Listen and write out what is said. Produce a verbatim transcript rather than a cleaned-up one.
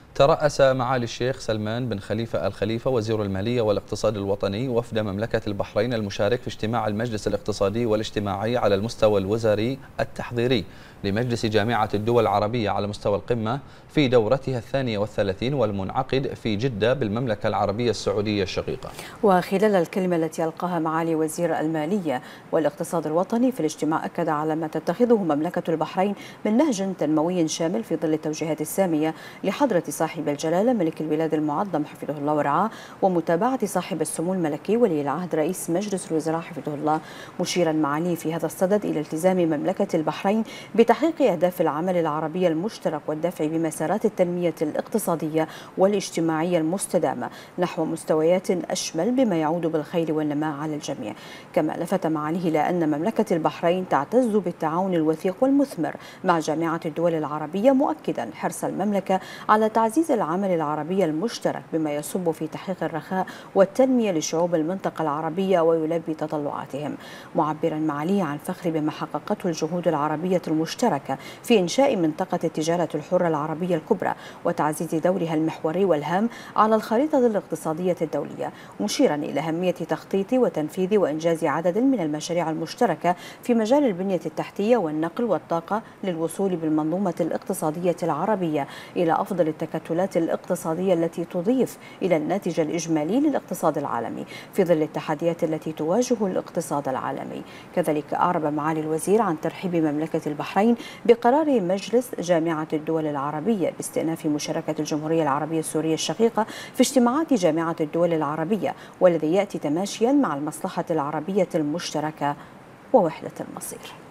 ترأس معالي الشيخ سلمان بن خليفة آل خليفة وزير المالية والاقتصاد الوطني وفد مملكة البحرين المشارك في اجتماع المجلس الاقتصادي والاجتماعي على المستوى الوزاري التحضيري لمجلس جامعة الدول العربية على مستوى القمة في دورتها الثانية والثلاثين والمنعقد في جدة بالمملكة العربية السعودية الشقيقة. وخلال الكلمة التي ألقاها معالي وزير المالية والاقتصاد الوطني في الاجتماع، أكد على ما تتخذه مملكة البحرين من نهج تنموي شامل في ظل التوجيهات السامية لحضرة صاحب الجلالة ملك البلاد المعظم حفظه الله ورعاه، ومتابعة صاحب السمو الملكي ولي العهد رئيس مجلس الوزراء حفظه الله، مشيرا معاليه في هذا الصدد إلى التزام مملكة البحرين بتحقيق أهداف العمل العربي المشترك والدفع بمسارات التنمية الاقتصادية والاجتماعية المستدامة نحو مستويات أشمل بما يعود بالخير والنماء على الجميع. كما لفت معاليه إلى أن مملكة البحرين تعتز بالتعاون الوثيق والمثمر مع جامعة الدول العربية، مؤكدا حرص المملكة على تعزيز العمل العربي المشترك بما يصب في تحقيق الرخاء والتنمية لشعوب المنطقة العربية ويلبي تطلعاتهم، معبرا معاليه عن فخر بما حققته الجهود العربية المشتركة في إنشاء منطقة التجارة الحرة العربية الكبرى وتعزيز دورها المحوري والهام على الخريطة الاقتصادية الدولية، مشيرا إلى أهمية تخطيط وتنفيذ وإنجاز عدد من المشاريع المشتركة في مجال البنية التحتية والنقل والطاقة للوصول بالمنظومة الاقتصادية العربية إلى أفضل التكتلات الاقتصادية التي تضيف إلى الناتج الإجمالي للاقتصاد العالمي في ظل التحديات التي تواجه الاقتصاد العالمي. كذلك أعرب معالي الوزير عن ترحيب مملكة البحرين بقرار مجلس جامعة الدول العربية باستئناف مشاركة الجمهورية العربية السورية الشقيقة في اجتماعات جامعة الدول العربية، والذي يأتي تماشيا مع المصلحة العربية المشتركة ووحدة المصير.